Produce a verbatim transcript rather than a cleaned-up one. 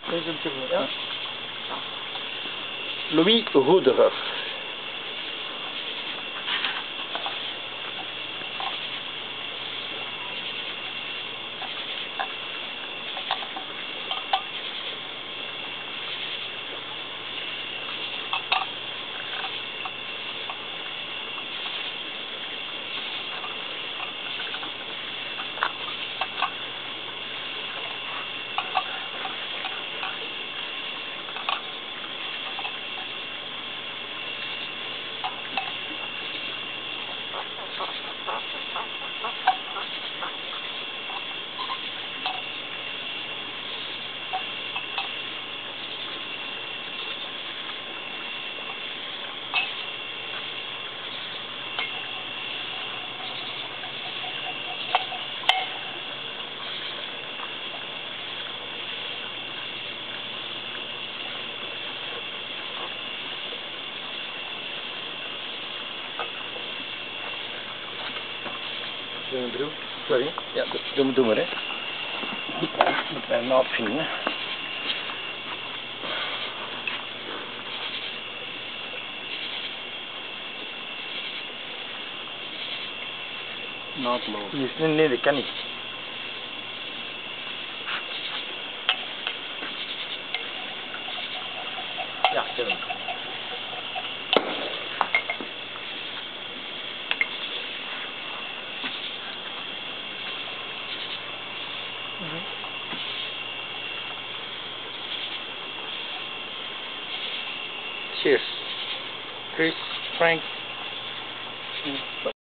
Ja. Louis Roederer. Doe mijn broek. Sorry. Ja, doe, doe maar hè. Ik moet mijn naad vinden. Naadloos. Nee, nee, dat kan niet. Ja, ik heb hem. Mm-hmm. Cheers. Chris, Frank. Mm.